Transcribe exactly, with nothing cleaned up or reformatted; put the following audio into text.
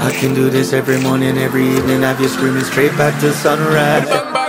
I can do this every morning, every evening, have you screaming straight back to sunrise.